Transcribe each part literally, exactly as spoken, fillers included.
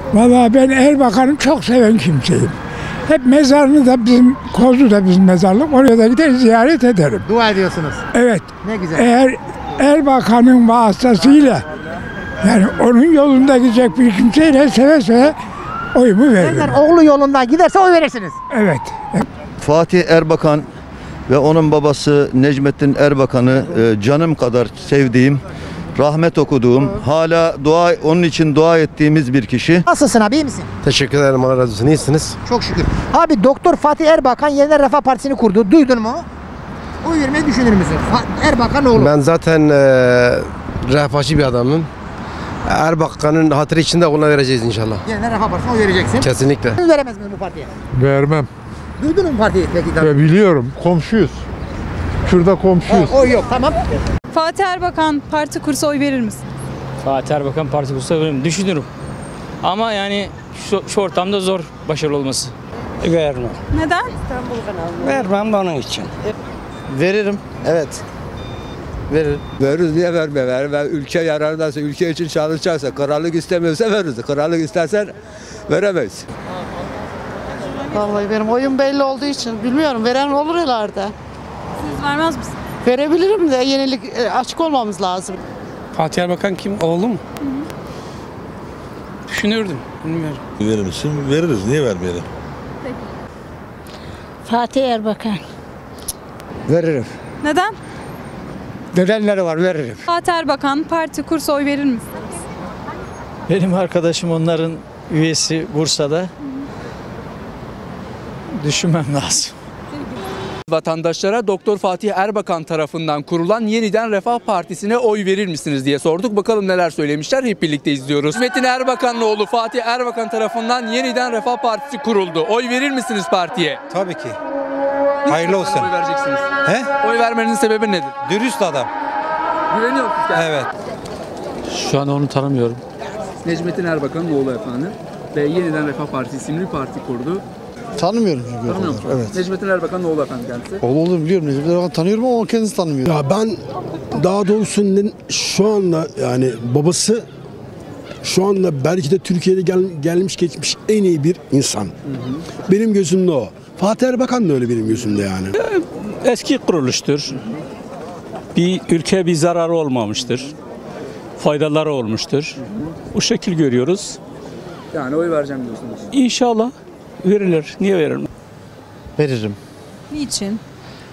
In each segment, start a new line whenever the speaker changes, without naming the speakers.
Vallahi ben Erbakan'ı çok seven kimseyim. Hep mezarını da bizim, Kozlu'da bizim mezarlık, oraya da gider ziyaret ederim.
Dua ediyorsunuz.
Evet.
Ne güzel.
Eğer Erbakan'ın vasıtasıyla, yani onun yolunda gidecek bir kimseyle seve seve oyumu veririm.
Eğer oğlu yolundan giderse oy verirsiniz.
Evet.
Fatih Erbakan ve onun babası Necmettin Erbakan'ı e, canım kadar sevdiğim, rahmet okuduğum, hala dua onun için dua ettiğimiz bir kişi.
Nasılsın abi, iyi misin?
Teşekkür ederim, Allah razı olsun. İyisiniz?
Çok şükür. Abi Doktor Fatih Erbakan Yeniden Refah Partisi'ni kurdu. Duydun mu? Oy vermeyi düşünür müsün? Erbakan oğlu.
Ben zaten e, refahçı bir adamım. Erbakan'ın hatırı için de ona vereceğiz inşallah.
Yeniden Refah Partisi'ne oy vereceksin.
Kesinlikle.
Siz veremez misiniz bu partiye?
Vermem.
Duydun mu partiyi peki?
Ve biliyorum, komşuyuz. Şurada komşuyuz.
Ha, oy yok, tamam.
Fatih Erbakan parti kursa oy verir misin?
Fatih Erbakan parti kursa verir mi? Düşünürüm. Ama yani şu, şu ortamda zor başarılı olması.
Vermem.
Neden?
Vermem de onun için.
Veririm. Evet. Veririm.
Veririz, niye verme? Ver, ülke yararındaysa, ülke için çalışacaksa, krallık istemiyorsa veririz. Krallık istersen veremeyiz.
Vallahi benim oyun belli olduğu için bilmiyorum, veren olur herhalde.
Siz vermez misiniz?
Verebilirim de yenilik açık olmamız lazım.
Fatih Erbakan kim? Oğlu mu? Hı hı. Düşünürdüm. Bilmiyorum.
Verir misin? Veririz. Niye vermeyelim?
Peki.
Fatih Erbakan.
Veririm.
Neden?
Nedenleri var, veririm.
Fatih Erbakan parti kursa oy verir misiniz?
Benim arkadaşım onların üyesi Bursa'da. Düşünmem lazım.
Vatandaşlara Doktor Fatih Erbakan tarafından kurulan Yeniden Refah Partisi'ne oy verir misiniz diye sorduk. Bakalım neler söylemişler, hep birlikte izliyoruz. Necmettin Erbakan'ın oğlu Fatih Erbakan tarafından Yeniden Refah Partisi kuruldu. Oy verir misiniz partiye?
Tabii ki. Hayırlı olsun.
Oy vereceksiniz.
He?
Oy vermenin sebebi nedir?
Dürüst adam.
Güveniyor musunuz kendisine?
Evet.
Şu an onu tanımıyorum.
Necmettin Erbakan'ın oğlu efendim ve Yeniden Refah Partisi isimli bir parti kurdu.
Tanımıyorum.
Tanımıyor musunuz? Evet. Necmettin Erbakan'ın oğlu efendim kendisi.
Oğlu olduğunu biliyorum. Necmettin Erbakan tanıyorum ama o kendisi tanımıyor.
Ya ben daha doğrusu şu anda yani babası şu anda belki de Türkiye'de gel, gelmiş geçmiş en iyi bir insan. Hı hı. Benim gözümde o. Fatih Erbakan da öyle benim gözümde yani.
Eski kuruluştur. Bir ülke bir zararı olmamıştır. Faydaları olmuştur. Bu şekil görüyoruz.
Yani oy vereceğim diyorsunuz.
İnşallah verilir. Niye veririm?
Veririm.
Niçin?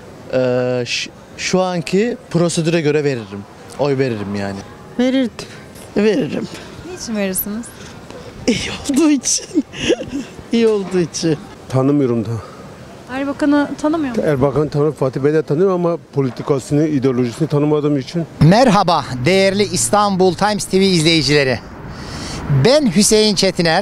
Ee, şu anki prosedüre göre veririm. Oy veririm yani.
Verirdim. Veririm.
Niçin verirsiniz?
İyi olduğu için. İyi olduğu için.
Tanımıyorum da.
Erbakan'ı tanımıyor musun?
Erbakan tanıyorum, Fatih Bey de tanıyorum ama politikasını, ideolojisini tanımadığım için.
Merhaba değerli İstanbul Times T V izleyicileri. Ben Hüseyin Çetiner.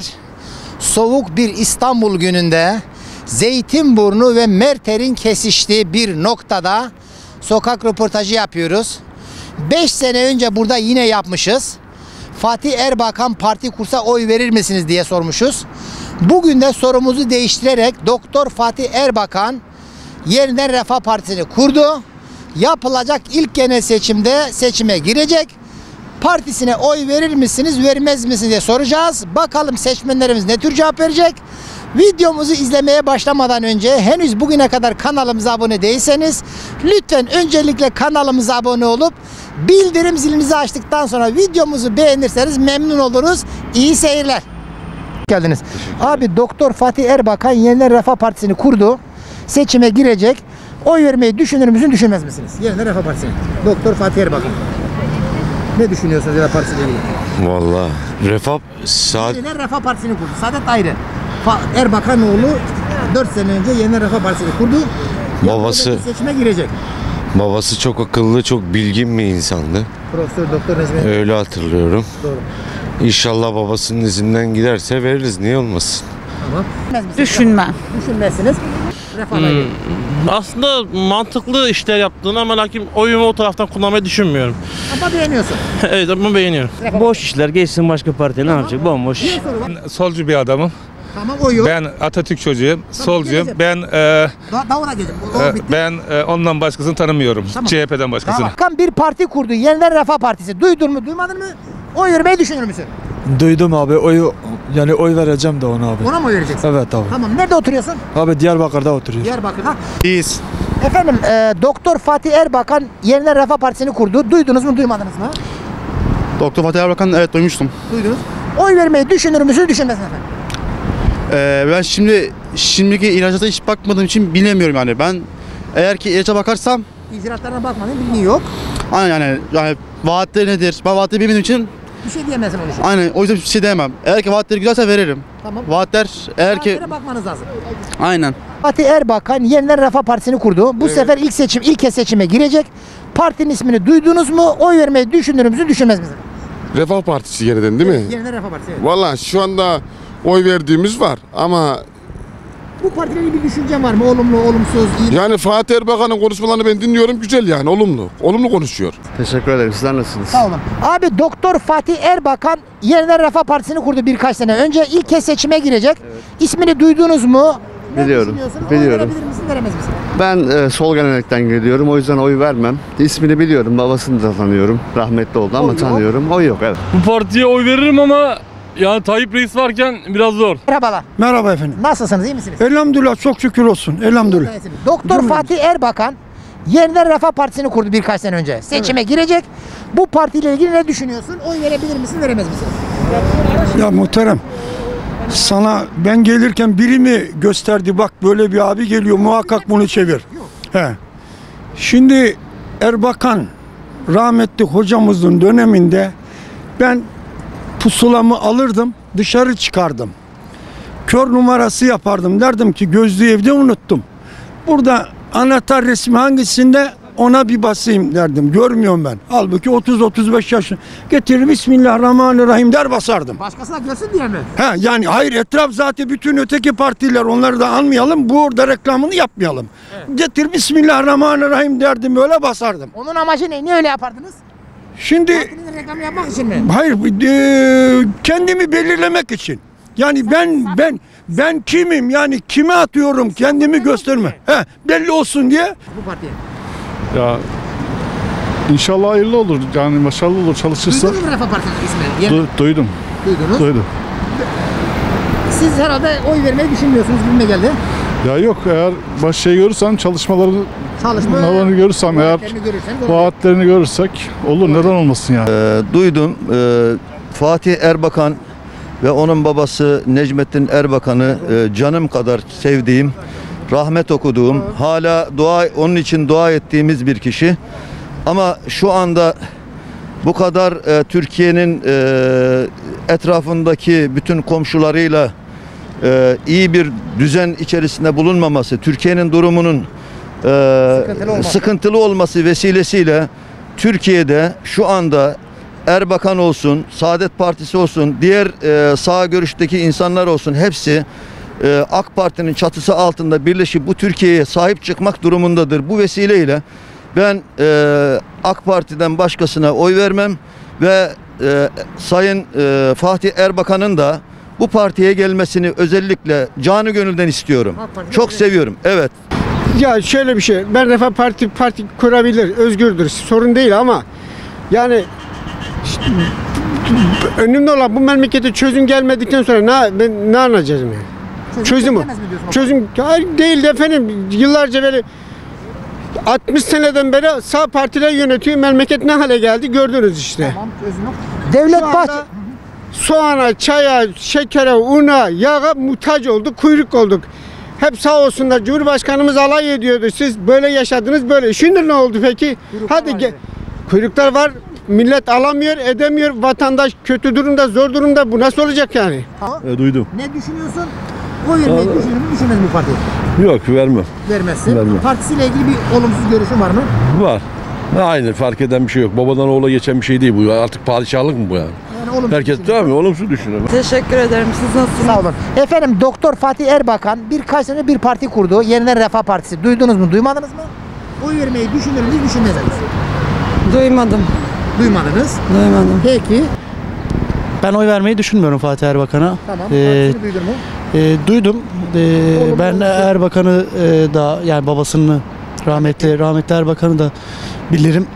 Soğuk bir İstanbul gününde Zeytinburnu ve Merter'in kesiştiği bir noktada sokak röportajı yapıyoruz. beş sene önce burada yine yapmışız. Fatih Erbakan parti kursa oy verir misiniz diye sormuşuz. Bugün de sorumuzu değiştirerek Doktor Fatih Erbakan Yeniden Refah Partisi'ni kurdu. Yapılacak ilk genel seçimde seçime girecek. Partisine oy verir misiniz, vermez misiniz diye soracağız. Bakalım seçmenlerimiz ne tür cevap verecek. Videomuzu izlemeye başlamadan önce henüz bugüne kadar kanalımıza abone değilseniz lütfen öncelikle kanalımıza abone olup bildirim zilinizi açtıktan sonra videomuzu beğenirseniz memnun oluruz. İyi seyirler. Geldiniz. Abi Doktor Fatih Erbakan Yeniden Refah Partisi'ni kurdu. Seçime girecek. Oy vermeyi düşünür müsün, düşünmez misiniz? Yeniden Refah Partisi'ni. Doktor Fatih Erbakan. Ne düşünüyorsunuz ya partisiyle ilgili?
Vallahi Refah saat
Yeniden Refah Partisi'ni kurdu. Saadet ayrı. Erbakanoğlu dört sene önce Yeniden Refah Partisi'ni kurdu.
babası
seçime girecek.
babası çok akıllı, çok bilgin bir insandı.
Profesör Doktor Necmettin.
Öyle hatırlıyorum.
Doğru.
İnşallah babasının izinden giderse veririz. Niye olmasın?
Tamam.
Düşünmem.
Düşünmezsiniz. Refahla ilgili.
Hmm, aslında mantıklı işler yaptığını ama lakin oyumu o taraftan kullanmayı düşünmüyorum.
Ama beğeniyorsun.
Evet ama beğeniyorum.
Boş işler, geçsin başka parti, ne yapacak? Bomboş.
Solcu bir adamım.
Tamam, o yok.
Ben Atatürk çocuğuyum,
Tamam,
solcuyum.
geleceğim.
Ben e,
Da davula geleceğim. O, o
e,
bitti.
ben e, ondan başkasını tanımıyorum.
Tamam.
C H P'den başkasını.
Tamam. Bir parti kurdu. Yeniden Refah Partisi. Duydun mu, duymadın mı? Oy vermeyi düşünür müsün?
Duydum abi. Oyu
Yani oy vereceğim de ona abi.
Ona mı vereceksin?
Evet abi.
Tamam. Nerede oturuyorsun?
Abi Diyarbakır'da oturuyor.
Diyarbakır'da.
İyiyiz.
Efendim e, Doktor Fatih Erbakan Yeniden Refah Partisi'ni kurdu. Duydunuz mu duymadınız mı?
Doktor Fatih Erbakan evet duymuştum.
Duydunuz. Oy vermeyi düşünür müsünüz düşünmez misiniz efendim?
Ee, ben şimdi şimdiki ihracata hiç bakmadığım için bilemiyorum yani. Ben eğer ki ihraca bakarsam
İcraatlarına bakmadın bildiğin yok.
aynen yani, yani vaatleri nedir? Ben vaatleri bilmediğim için
Bir şey diyemezsin öyle şey.
aynen o yüzden bir şey diyemem. Eğer ki vaatleri güzelse veririm.
Tamam.
Vaatler eğer ki
Vaatlere bakmanız lazım.
aynen.
Fatih Erbakan Yeniden Refah Partisi'ni kurdu. Bu sefer ilk seçim ilk kez seçime girecek. Partinin ismini duydunuz mu? Oy vermeyi düşünür müsünüz düşünmez misiniz?
Refah Partisi yeniden değil mi?
Yeniden Refah Partisi. Evet.
Valla şu anda oy verdiğimiz var ama
Bu partide bir düşüncem var mı? Olumlu, olumsuz, iyi.
yani Fatih Erbakan'ın konuşmalarını ben dinliyorum, güzel yani, olumlu. Olumlu konuşuyor.
Teşekkür ederim. Sizler nasılsınız?
Sağ olun. Abi Doktor Fatih Erbakan Yeniden Refah Partisi'ni kurdu birkaç sene önce. İlk kez seçime girecek. İsmini duydunuz mu? Ne
Biliyorum,
düşünüyorsunuz?
biliyorum.
Oy verebilir misin, veremez misin?
Ben e, sol gelenekten geliyorum. O yüzden oy vermem. İsmini biliyorum. Babasını da tanıyorum. Rahmetli oldu ama
Oy yok.
tanıyorum. Oy yok evet.
Bu partiye oy veririm ama yani Tayyip Reis varken biraz zor.
Merhabalar.
Merhaba efendim.
Nasılsınız? İyi misiniz?
Elhamdülillah, çok şükür olsun. Elhamdülillah.
Doktor Fatih Erbakan Yeniden Refah Partisi'ni kurdu birkaç sene önce. Seçime girecek. Bu partiyle ilgili ne düşünüyorsun? Oy verebilir misin, veremez misin?
Ya muhterem, sana ben gelirken biri mi gösterdi, bak böyle bir abi geliyor, muhakkak bunu çevir. He. Şimdi Erbakan rahmetli hocamızın döneminde ben pusulamı alırdım, dışarı çıkardım. Kör numarası yapardım, derdim ki gözlüğü evde unuttum. Burada anahtar resmi hangisinde, ona bir basayım derdim. Görmüyorum ben. Halbuki otuz otuz beş yaşında. Getirir Bismillahirrahmanirrahim der basardım.
Başkasına görsün diye mi?
He, yani hayır, etraf zaten bütün öteki partiler, onları da almayalım. Burada reklamını yapmayalım. Evet. Getir Bismillahirrahmanirrahim derdim, böyle basardım.
Onun amacı ne? Niye öyle yapardınız?
Şimdi
Partinin reklamı yapmak için mi?
hayır, e, kendimi belirlemek için. Yani ben ben ben kimim, yani kime atıyorum, kendimi gösterme. He, belli olsun diye.
Bu partiye.
Ya inşallah hayırlı olur. Yani başarılı olur, çalışırsa.
Duydunuz mu Refah Partisi'nin ismini?
Du- duydum.
Duydunuz.
Duydum.
Siz herhalde oy vermeyi düşünmüyorsunuz gibime geldi.
Ya yok, eğer baş şey görürsem, çalışmalarını
Çalışma
görürsem, eğer vaatlerini görürsek olur, neden olmasın yani.
Ee, duydum. Ee, Fatih Erbakan ve onun babası Necmettin Erbakan'ı e, canım kadar sevdiğim, rahmet okuduğum, hala dua onun için dua ettiğimiz bir kişi. Ama şu anda bu kadar e, Türkiye'nin e, etrafındaki bütün komşularıyla e, iyi bir düzen içerisinde bulunmaması, Türkiye'nin durumunun e,
Sıkıntılı olması.
sıkıntılı olması vesilesiyle Türkiye'de şu anda Erbakan olsun, Saadet Partisi olsun, diğer e, sağ görüşteki insanlar olsun, hepsi e, AK Parti'nin çatısı altında birleşip bu Türkiye'ye sahip çıkmak durumundadır. Bu vesileyle ben e, AK Parti'den başkasına oy vermem ve e, Sayın e, Fatih Erbakan'ın da bu partiye gelmesini özellikle canı gönülden istiyorum. Çok seviyorum. Evet.
Ya şöyle bir şey, ben Refah Parti parti kurabilir, özgürdür, sorun değil ama yani önümde olan bu memlekete çözüm gelmedikten sonra ne ben ne anlayacağız yani? Çözüm, çözüm hayır değil efendim, yıllarca böyle altmış seneden beri sağ partiler yönetiyor, memleket ne hale geldi gördünüz işte.
Tamam, çözüm yok. Devlet Bahçeli
soğana, çaya, şekere, una, yağa muhtaç olduk, kuyruk olduk. Hep sağ olsunlar, Cumhurbaşkanımız alay ediyordu. Siz böyle yaşadınız böyle. Şimdi ne oldu peki?
Kuyruklar
Hadi
var
ge-
yani.
kuyruklar var. Millet alamıyor, edemiyor. Vatandaş kötü durumda, zor durumda. Bu nasıl olacak yani?
E, duydum.
Ne düşünüyorsun? Oy vermeyi düşünür mü, düşünmez mi bu partiye?
Yok, vermem.
Vermezsin.
Vermem.
Partisiyle ilgili bir olumsuz görüşün var mı?
Var. Aynı, fark eden bir şey yok. Babadan oğula geçen bir şey değil bu. Artık padişahlık mı bu yani?
Yani olumsuz
Herkes tabii olumsuz düşünüyor.
Teşekkür ederim. Siz nasılsınız?
Sağ olun. Efendim Doktor Fatih Erbakan birkaç sene bir parti kurdu. Yeniden Refah Partisi. Duydunuz mu, duymadınız mı? Oy vermeyi düşünür müsünüz, düşünmez misiniz?
Duymadım.
Duymadınız.
Duymadım.
Peki.
Ben oy vermeyi düşünmüyorum Fatih Erbakan'a.
Tamam.
Ee,
Partisini duydun mu?
e, duydum. Ee, ben Erbakan'ı e, da, yani babasını, rahmetli rahmetli Erbakan'ı da bilirim.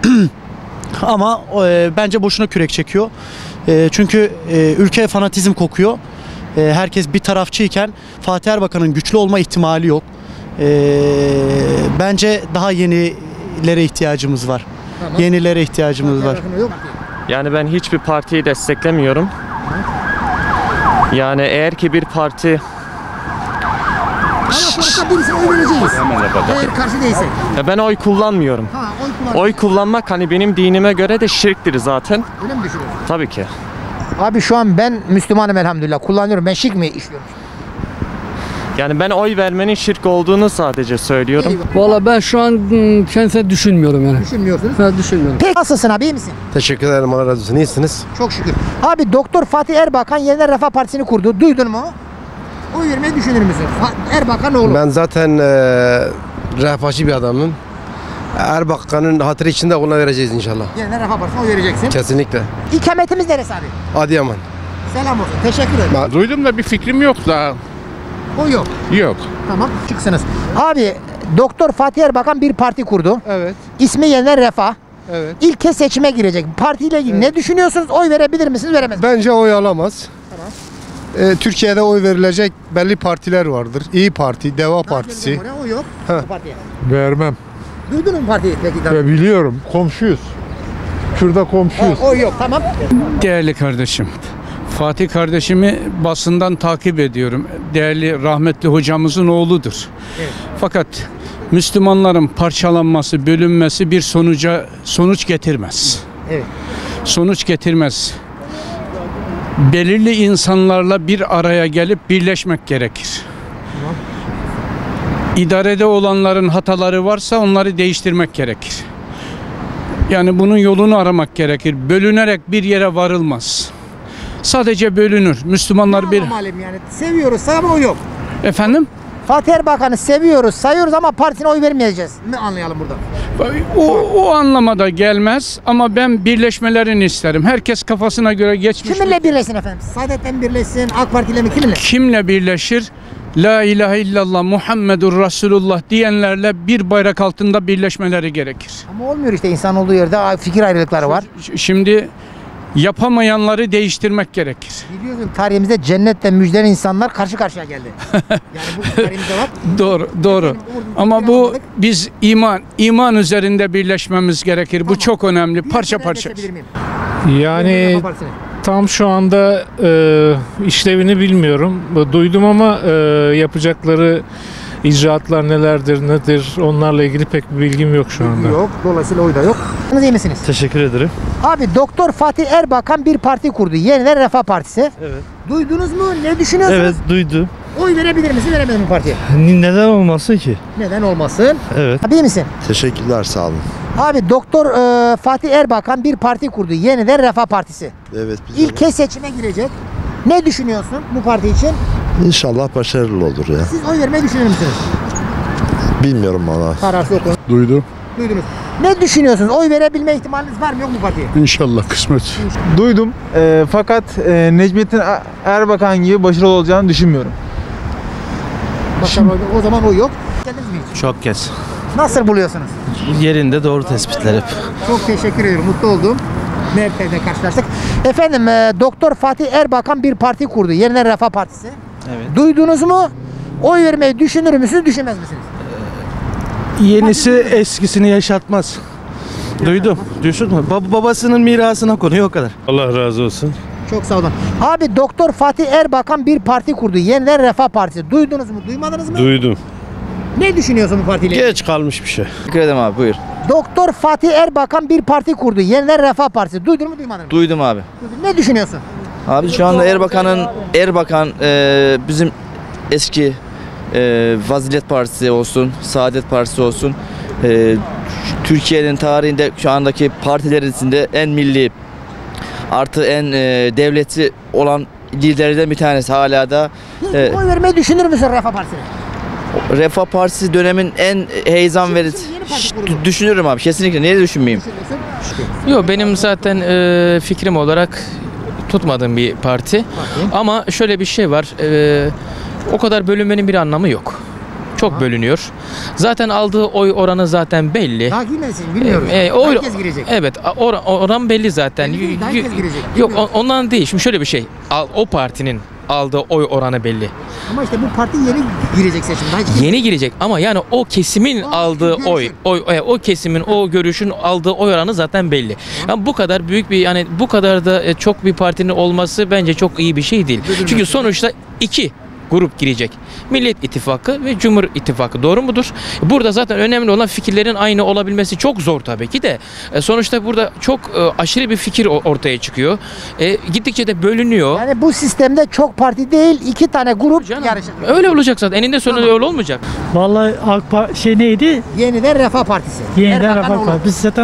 Ama e, bence boşuna kürek çekiyor. E, çünkü e, ülke fanatizm kokuyor. e, herkes bir tarafçıyken Fatih Erbakan'ın güçlü olma ihtimali yok. E, bence daha yenilere ihtiyacımız var.
Tamam.
Yenilere ihtiyacımız var.
Yani ben hiçbir partiyi desteklemiyorum. Yani eğer ki bir parti
Ama sonuçta birisine oy vereceğiz. Eğer karşı değilsek.
ya ben oy kullanmıyorum.
Ha, oy kullan.
Oy kullanmak hani benim dinime göre de şirktir zaten.
Öyle mi düşünüyorsun?
Tabii ki.
Abi şu an ben Müslümanım elhamdülillah. Kullanıyorum. Ben şirk mi işliyorum?
Yani ben oy vermenin şirk olduğunu sadece söylüyorum.
Valla ben şu an ım, kendisine düşünmüyorum yani.
Düşünmüyorsunuz?
Ben düşünmüyorum.
Peki nasılsın abi, iyi misin?
Teşekkür ederim, Allah razı olsun. İyisiniz?
Çok şükür. Abi Doktor Fatih Erbakan Yeniden Refah Partisi'ni kurdu. Duydun mu? Oy vermeyi düşünür müsün? Erbakan oğlu.
Ben zaten e, refahçı bir adamım. Erbakan'ın hatırı için de ona vereceğiz inşallah.
Yeniden Refah Partisi'ne oy vereceksin.
Kesinlikle.
İkametimiz neresi abi?
Adıyaman.
Selam olsun. Teşekkür ederim.
Ben duydum da bir fikrim yok daha.
O yok.
Yok.
Tamam. Çıksınız. Abi Doktor Fatih Erbakan bir parti kurdu.
Evet.
İsmi Yeniden Refah.
Evet.
İlk kez seçime girecek. Partiyle ilgili ne düşünüyorsunuz? Oy verebilir misiniz, veremez misiniz?
Bence oy alamaz.
Tamam.
Ee, Türkiye'de oy verilecek belli partiler vardır. İyi Parti, Deva Partisi.
O yok.
Ha.
O partiye.
Vermem.
Duydun mu partiyi peki?
Ya biliyorum. Komşuyuz. Şurada komşuyuz.
O yok. Tamam.
Değerli kardeşim, Fatih kardeşimi basından takip ediyorum. Değerli rahmetli hocamızın oğludur.
Evet.
Fakat Müslümanların parçalanması, bölünmesi bir sonuca sonuç getirmez.
Evet.
Sonuç getirmez. Belirli insanlarla bir araya gelip birleşmek gerekir.
Tamam.
İdarede olanların hataları varsa onları değiştirmek gerekir. Yani bunun yolunu aramak gerekir. Bölünerek bir yere varılmaz. Sadece bölünür. Müslümanlar bir...
Malum yani. Seviyoruz ama o yok.
Efendim?
Fatih Erbakan'ı seviyoruz, sayıyoruz ama partisine oy vermeyeceğiz. Ne anlayalım burada?
O, o anlamada gelmez ama ben birleşmelerini isterim. Herkes kafasına göre geçmiş.
Kiminle birleşsin efendim? Saadet'le birleşsin, AK Parti ile mi, kiminle?
Kimle birleşir? La ilahe illallah Muhammedur Resulullah diyenlerle bir bayrak altında birleşmeleri gerekir.
Ama olmuyor işte, insan olduğu yerde fikir ayrılıkları var.
Şimdi yapamayanları değiştirmek gerekir.
Biliyorsun tarihimizde cennetle müjdelen insanlar karşı karşıya geldi. Yani bu tarihimizde var.
Doğru, doğru. Ama bu biz iman, iman üzerinde birleşmemiz gerekir. Bu çok önemli. Parça parça.
Yani tam şu anda e, işlevini bilmiyorum. Duydum ama e, yapacakları icraatlar nelerdir, nedir onlarla ilgili pek bir bilgim yok şu anda.
Yok, dolayısıyla oy da yok. Siz iyi misiniz?
Teşekkür ederim.
Abi Doktor Fatih Erbakan bir parti kurdu. Yeniden Refah Partisi.
Evet.
Duydunuz mu? Ne düşünüyorsunuz?
Evet, duydum.
Oy verebilir misin, veremez mi partiye?
Neden olmasın ki?
Neden olmasın?
Evet.
Abi iyi misin?
Teşekkürler, sağ olun.
Abi Doktor e, Fatih Erbakan bir parti kurdu. Yeniden Refah Partisi.
Evet.
İlk kez seçime girecek. Ne düşünüyorsun bu parti için?
İnşallah başarılı olur ya.
Siz oy vermeyi düşünür müsünüz?
Bilmiyorum valla.
Kararsız okun.
Duydum.
Duydunuz. Ne düşünüyorsunuz? Oy verebilme ihtimaliniz var mı, yok mu partiye?
İnşallah kısmet.
Duydum e, fakat e, Necmettin Erbakan gibi başarılı olacağını düşünmüyorum.
Başarılı o zaman oy yok. Kendiniz mi hiç?
Çok kez.
Nasıl buluyorsunuz?
Yerinde doğru tespitler hep.
Çok teşekkür ederim. Mutlu oldum. Merkez'de karşılaştık. Efendim e, Doktor Fatih Erbakan bir parti kurdu. Yeniden Refah Partisi.
Evet.
Duydunuz mu? Oy vermeyi düşünür müsünüz, düşünmez misiniz?
Yenisi eskisini yaşatmaz. Duydum. Duydun mu? Bab babasının mirasına konuyor, o kadar.
Allah razı olsun.
Çok sağ olun. Abi Doktor Fatih Erbakan bir parti kurdu. Yeniden Refah Partisi. Duydunuz mu? Duymadınız mı?
Duydum.
Ne düşünüyorsun bu partiyle?
Geç kalmış bir şey.
Teşekkür ederim abi, buyur.
Doktor Fatih Erbakan bir parti kurdu. Yeniden Refah Partisi. Duydun mu, duymadın mı?
Duydum abi.
Ne düşünüyorsun?
Abi şu anda Erbakan'ın Erbakan e, bizim eski e, Fazilet Partisi olsun, Saadet Partisi olsun, e, Türkiye'nin tarihinde şu andaki partiler içinde en milli artı en e, devleti olan liderlerden bir tanesi hala da.
E, oy vermeyi düşünür müsün Refah Partisi'ne?
Refah Partisi dönemin en heyecan verici. Düşünürüm abi, kesinlikle. Niye düşünmeyeyim?
Yok, benim zaten e, fikrim olarak tutmadığım bir parti. Ama şöyle bir şey var. E, o kadar bölünmenin bir anlamı yok. Çok ha. bölünüyor. Zaten aldığı oy oranı zaten belli.
Daha girmesin, bilmiyoruz.
E, e, oy,
herkes girecek.
Evet, oran, oran belli zaten.
Belli değil, herkes girecek.
Yok, ondan değil. Şimdi şöyle bir şey. O partinin aldığı oy oranı belli.
Ama işte bu parti yeni girecek seçimde. Hiç
Yeni girecek ama yani o kesimin aldığı oy, oy, oy, o kesimin o görüşün aldığı oy oranı zaten belli. Yani bu kadar büyük bir yani bu kadar da e, çok bir partinin olması bence çok iyi bir şey değil. Çünkü sonuçta iki grup girecek. Millet İttifakı ve Cumhur İttifakı. Doğru mudur? Burada zaten önemli olan fikirlerin aynı olabilmesi çok zor tabii ki de. E, sonuçta burada çok e, aşırı bir fikir ortaya çıkıyor. E, gittikçe de bölünüyor.
Yani bu sistemde çok parti değil, iki tane grup yarışacak.
Öyle olacak zaten. Eninde sonunda
Tamam.
öyle olmayacak.
Vallahi AK Pa- şey neydi?
Yeniden Refah Partisi.
Yeniden
Erbakan
Refah
olur.
Partisi. Biz zaten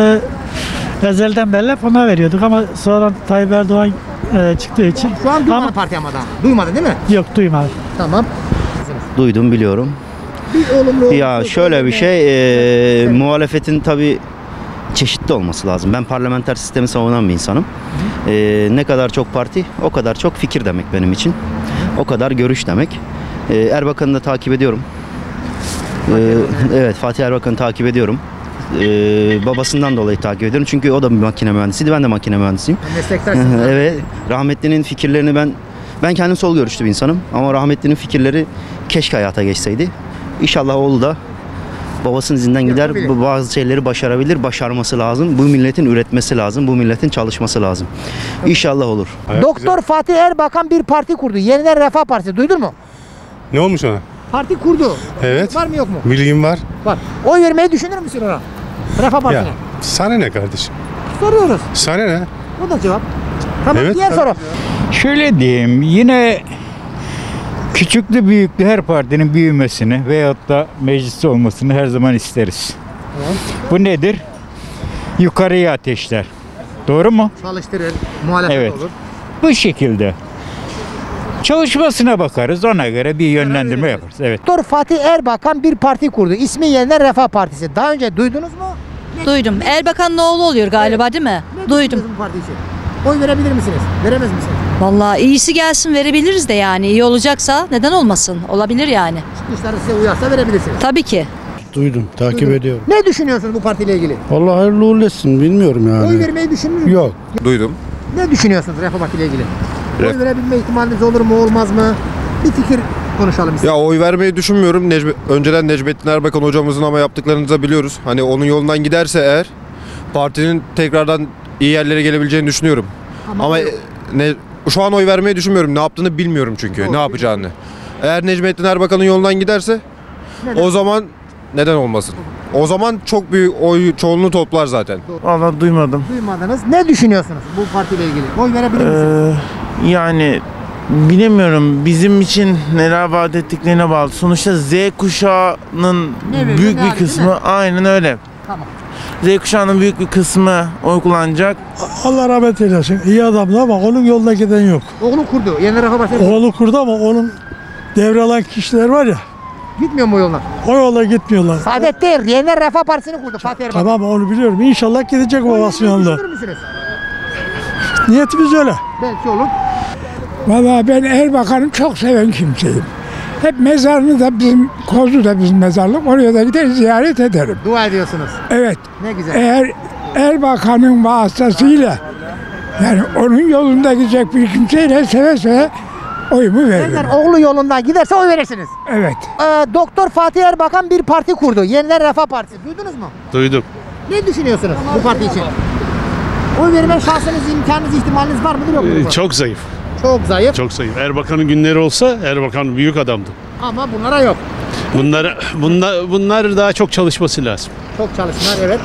e, ezelden beri hep ona veriyorduk ama sonra Tayyip Erdoğan e, çıktığı için.
Şu an duymadı parti ama daha. Duymadı değil mi?
Yok duymadım.
Tamam.
Duydum, biliyorum.
Bir olumlu
Ya şöyle bir şey, e, muhalefetin tabii çeşitli olması lazım. Ben parlamenter sistemi savunan bir insanım. E, ne kadar çok parti, o kadar çok fikir demek benim için. O kadar görüş demek. E, Erbakan'ı da takip ediyorum. E, evet, Fatih Erbakan'ı takip ediyorum. E, babasından dolayı takip ediyorum. Çünkü o da bir makine mühendisiydi, ben de makine mühendisiyim.
Meslektaşsınız.
Evet, rahmetlinin fikirlerini ben ben kendim sol görüşlü bir insanım ama rahmetlinin fikirleri keşke hayata geçseydi. İnşallah oğlu da babasının izinden gider, bu bazı şeyleri başarabilir, başarması lazım. Bu milletin üretmesi lazım, bu milletin çalışması lazım. İnşallah olur.
Doktor Fatih Erbakan bir parti kurdu. Yeniden Refah Partisi. Duydun mu?
Ne olmuş ona?
Parti kurdu.
Evet.
Var mı yok mu?
Bilgim var.
Var. Oy vermeyi düşünür müsün ona? Refah Partisi'ne.
Ya sana ne kardeşim?
Soruyoruz.
Sana ne?
O da cevap. Tamam,
Evet,
diğer
tabii.
soru.
Şöyle diyeyim, yine küçüklü büyüklü her partinin büyümesini veyahut da mecliste olmasını her zaman isteriz.
Evet.
Bu nedir? Yukarıya ateşler. Doğru mu?
Çalıştırır, muhalefet
Evet.
olur.
Bu şekilde. Çalışmasına bakarız, ona göre bir yönlendirme yaparız. Evet.
Doktor Fatih Erbakan bir parti kurdu. İsmi Yeniden Refah Partisi. Daha önce duydunuz mu?
Duydum. Erbakan'ın oğlu oluyor galiba değil mi? Duydum.
Bu parti için. Oy verebilir misiniz? Veremez misiniz?
Vallahi iyisi gelsin verebiliriz de yani. İyi olacaksa neden olmasın? Olabilir yani.
Çıkışları size uyarsa verebilirsiniz.
Tabii ki.
Duydum, takip
Duydum.
ediyorum.
Ne düşünüyorsunuz bu partiyle ilgili?
Vallahi hayırlı uğurlu etsin, bilmiyorum yani.
Oy vermeyi düşünür müsünüz?
Yok.
Duydum.
Ne düşünüyorsunuz Refah Partisi ile ilgili?
Ref-
Oy verebilme ihtimaliniz olur mu olmaz mı? Bir fikir konuşalım istedim.
Ya oy vermeyi düşünmüyorum. Necmi, önceden Necmettin Erbakan hocamızın ama yaptıklarını da biliyoruz. Hani onun yolundan giderse eğer partinin tekrardan iyi yerlere gelebileceğini düşünüyorum.
Ama
Ama,
yok.
ne şu an oy vermeyi düşünmüyorum. Ne yaptığını bilmiyorum çünkü.
Doğru,
ne yapacağını. Eğer Necmettin Erbakan'ın yolundan giderse
Neden?
o zaman neden olmasın? O zaman çok büyük oy çoğunluğu toplar zaten.
Vallahi duymadım.
Duymadınız. Ne düşünüyorsunuz bu partiyle ilgili? Oy verebilir misiniz?
Ee, yani bilemiyorum, bizim için neler vaat ettiklerine bağlı. Sonuçta Z kuşağının
Ne veriyor,
büyük
ne
bir
alıyor, değil
kısmı
mi?
aynen öyle.
Tamam.
Z kuşağının büyük bir kısmı oy kullanacak.
Allah rahmet eylesin. İyi adamdı ama onun yoluna giden yok.
Oğlu kurdu. Yeniden Refah Partisi.
Oğlu kurdu ama onun devralan kişiler var ya,
Gitmiyor mu o yollar?
o yola gitmiyorlar.
Saadet değil. Yeniden Refah Partisi'ni kurdu Fatih Erbakan.
Tamam, onu biliyorum. İnşallah gidecek babasının yanında.
Düşünür müsünüz?
Niyetimiz öyle.
Belki olur.
Valla ben Erbakan'ı çok seven kimseyim. Hep mezarını da bizim, Kozlu'da bizim mezarlık, oraya da gider ziyaret ederim.
Dua ediyorsunuz.
Evet.
Ne güzel.
Eğer Erbakan'ın vasıtasıyla, yani onun yolunda gidecek bir kimseyle seve seve oyumu veririm.
Eğer oğlu yolundan giderse oy verirsiniz.
Evet.
Ee, Doktor Fatih Erbakan bir parti kurdu. Yeniden Refah Partisi. Duydunuz mu?
Duydum.
Ne düşünüyorsunuz bu parti için? Oy verme şansınız, imkanınız, ihtimaliniz var mıdır yok
Ee,
mu?
çok zayıf.
Çok zayıf.
Çok zayıf. Erbakan'ın günleri olsa Erbakan büyük adamdı.
Ama bunlara yok.
Bunlar bunlar bunlar daha çok çalışması lazım.
Çok çalışmalar, evet.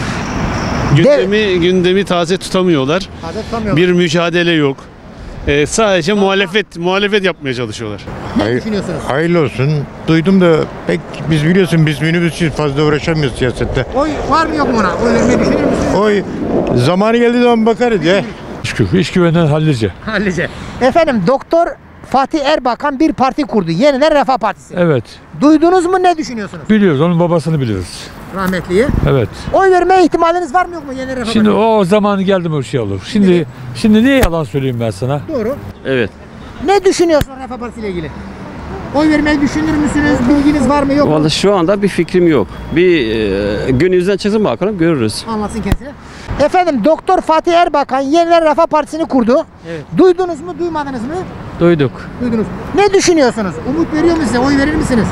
Gündemi gündemi taze tutamıyorlar.
Taze tutamıyorlar.
Bir mücadele yok. Ee, sadece muhalefet muhalefet yapmaya çalışıyorlar.
Ne düşünüyorsunuz?
Hayırlı olsun. Duydum da pek biz biliyorsun biz minibüsçüyüz, fazla uğraşamıyoruz siyasette.
Oy var mı yok mu ona? Oy vermeyi düşünür müsünüz?
Oy zamanı geldiği zaman bakarız ya.
İş güvenden hallice.
Hallice. Efendim Doktor Fatih Erbakan bir parti kurdu. Yeniden Refah Partisi.
Evet.
Duydunuz mu, ne düşünüyorsunuz?
Biliyoruz. Onun babasını biliyoruz.
Rahmetliyi.
Evet.
Oy verme ihtimaliniz var mı yok mu Yeniden Refah
Şimdi
Partisi?
o zamanı geldi mi o şey olur. Şimdi şimdi niye yalan söyleyeyim ben sana?
Doğru.
Evet.
Ne düşünüyorsun Refah Partisi ile ilgili? Oy vermeyi düşünür müsünüz? Bilginiz var mı yok mu?
Vallahi şu anda bir fikrim yok. Bir e, gün yüzden çıksın bakalım, görürüz.
Anlatsın kendisine. Efendim Doktor Fatih Erbakan Yeniden Refah Partisi'ni kurdu.
Evet.
Duydunuz mu, duymadınız mı?
Duyduk.
Duydunuz. Ne düşünüyorsunuz? Umut veriyor mu size? Oy verir misiniz?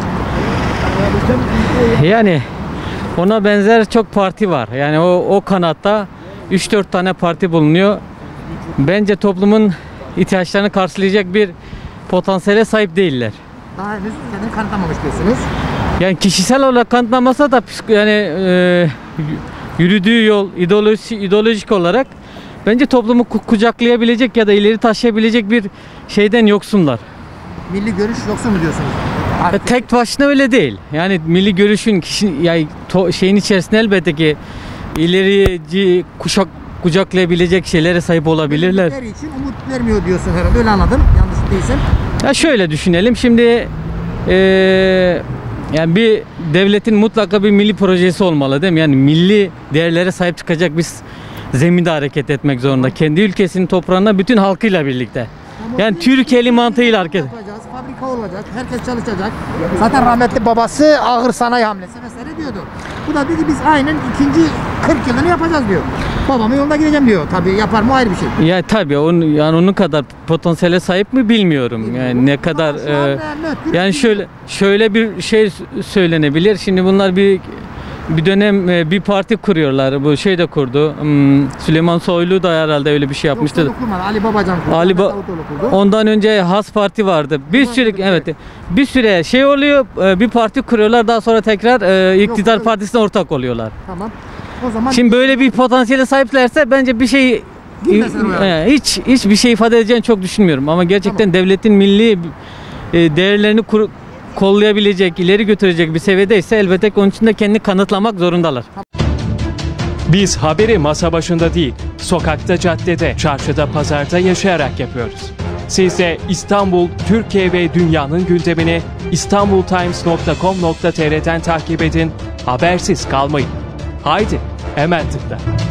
Yani ona benzer çok parti var. Yani o, o kanatta üç dört tane parti bulunuyor. Bence toplumun ihtiyaçlarını karşılayacak bir potansiyele sahip değiller.
Daha henüz kendini kanıtlamamış diyorsunuz.
Yani kişisel olarak kanıtlamasa da psik- yani e, yürüdüğü yol ideoloji, ideolojik olarak bence toplumu ku- kucaklayabilecek ya da ileri taşıyabilecek bir şeyden yoksunlar.
Milli görüş yoksun mu diyorsunuz?
Ya tek başına öyle değil. Yani milli görüşün kişi yani to- şeyin içerisinde elbette ki ilerici kuşak kucaklayabilecek şeylere sahip olabilirler.
Bildikleri için umut vermiyor diyorsun herhalde. Öyle anladım. Yanlış değilsem.
Ya şöyle düşünelim. Şimdi eee yani bir devletin mutlaka bir milli projesi olmalı değil mi? Yani milli değerlere sahip çıkacak bir zeminde hareket etmek zorunda. Kendi ülkesinin toprağında bütün halkıyla birlikte. Yani Türkiye'li mantığıyla hareket.
Yapacağız, fabrika olacak, herkes çalışacak. Zaten rahmetli babası ağır sanayi hamlesi vesaire diyordu. Bu da dedi ki biz aynen ikinci kırk yılını yapacağız diyor. Babamın yolunda gideceğim diyor. Tabii yapar mı ayrı bir şey.
Ya tabii onun yani onun kadar potansiyele sahip mi bilmiyorum. Yani ne kadar e, yani şöyle şöyle bir şey söylenebilir. Şimdi bunlar bir bir dönem e, bir parti kuruyorlar. Bu şey de kurdu. Hmm, Süleyman Soylu da herhalde öyle bir şey yapmıştı.
Yok, kurmadı. Ali Babacan kurdu.
Ali ba-
kurdu.
Ondan önce Has Parti vardı. Bir süre evet bir süre şey oluyor. e, Bir parti kuruyorlar. Daha sonra tekrar e, iktidar
Yok,
partisine ortak oluyorlar.
Tamam. O zaman
Şimdi böyle bir potansiyele sahiplerse bence bir şey e, hiç hiç bir şey ifade edeceğini çok düşünmüyorum ama gerçekten devletin milli e, değerlerini kur, kollayabilecek, ileri götürecek bir seviyedeyse elbette onun için de kendini kanıtlamak zorundalar.
Biz haberi masa başında değil, sokakta, caddede, çarşıda, pazarda yaşayarak yapıyoruz. Siz de İstanbul, Türkiye ve dünyanın gündemini istanbultimes nokta com nokta tr'den takip edin, habersiz kalmayın. Haydi, hemen tıkla.